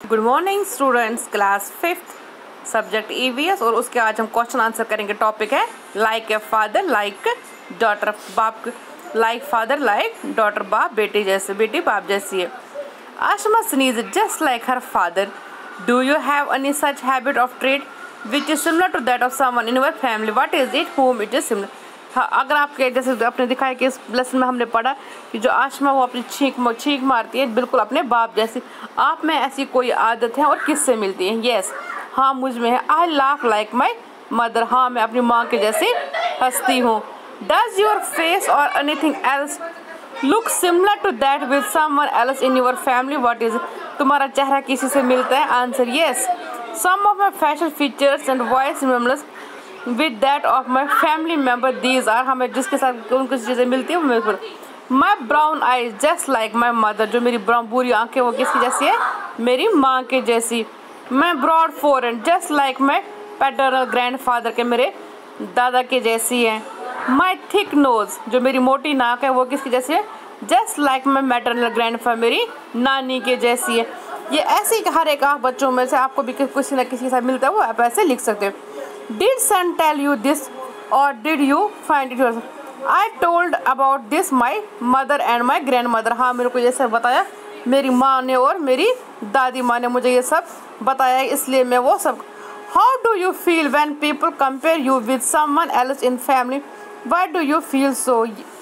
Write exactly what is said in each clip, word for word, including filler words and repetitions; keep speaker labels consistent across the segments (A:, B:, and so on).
A: Good morning students, class fifth, subject E V S. और उसके आज हम क्वेश्चन आंसर करेंगे। टॉपिक है like a father like daughter, बाप लाइक फादर लाइक डॉटर, बाप बेटी जैसे, बेटी बाप जैसी है। आशमा sneeze just like her father. Do you have any such habit of trade which is similar to that of someone in your family? What is it, whom it is similar? हाँ, अगर आपके जैसे आपने दिखाया कि इस लेसन में हमने पढ़ा कि जो आशमा वो अपनी छींक छींक मारती है बिल्कुल अपने बाप जैसी, आप में ऐसी कोई आदत है और किससे मिलती है? यस, हाँ मुझ में है। I laugh like my mother, हाँ मैं अपनी माँ के जैसे हंसती हूँ। Does your face or anything else look similar to that with someone else in your family? What is? तुम्हारा चेहरा किसी से मिलता है? Answer yes. Some of my facial features and voice remembers with that of my family member, these are, हमें जिसके साथ उनको चीज़ें मिलती है वो my brown eyes just like my mother, जो मेरी ब्राउन बुरी आंखें वो किसकी जैसी है? मेरी माँ के जैसी। मैं broad forehead just like my paternal grandfather के, मेरे दादा के जैसी है। माई थिक नोज, जो मेरी मोटी नाक है वो किसकी जैसी है? Just like my maternal grandfather, मेरी नानी के जैसी है। ये ऐसे ही हर एक बच्चों में से आपको भी किसी न किसी के साथ मिलता है, वो आप ऐसे लिख सकते हो। Did son tell you this or did you find it yourself? I told about this my mother and my grandmother. हाँ, मेरे को ये सब बताया मेरी माँ ने और मेरी दादी माँ ने मुझे ये सब बताया, इसलिए मैं वो सब। How do you feel when people compare you with someone else in family? Why do you feel so?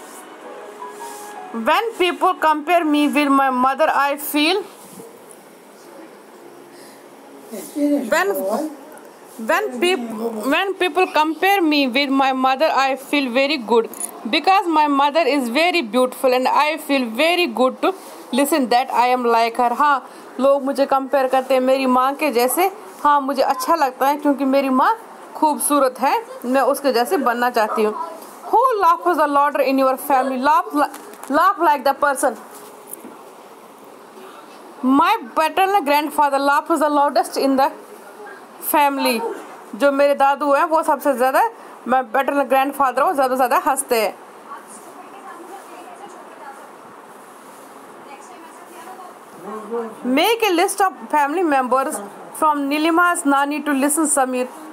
A: When people compare me with my mother, I feel when When people when people compare me with my mother, I feel very good because my mother is very beautiful and I feel very good to listen that I am like her. हाँ, लोग मुझे compare करते हैं मेरी माँ के जैसे। हाँ, मुझे अच्छा लगता है क्योंकि मेरी माँ खूबसूरत है, मैं उसके जैसे बनना चाहती हूँ। Who laughs the louder in your family? Laugh, laugh like the person. My paternal grandfather laughs the loudest in the family. जो मेरे दादू हैं वो सबसे ज़्यादा, मैं पैटर्नल ग्रैंडफादर वो ज़्यादा ज़्यादा हंसते हैं। Make a list of family members from नीलिमा's नानी टू लिसन समीर।